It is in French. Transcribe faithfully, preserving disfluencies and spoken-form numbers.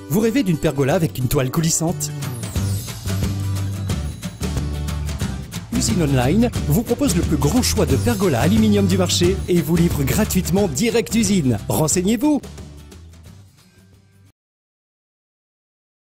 Vous rêvez d'une pergola avec une toile coulissante? Usine Online vous propose le plus grand choix de pergolas aluminium du marché et vous livre gratuitement direct d'usine. Renseignez-vous!